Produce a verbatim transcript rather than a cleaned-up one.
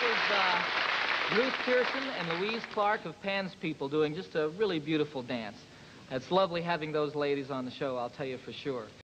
was uh, Ruth Pearson and Louise Clark of Pan's People doing just a really beautiful dance. It's lovely having those ladies on the show, I'll tell you for sure.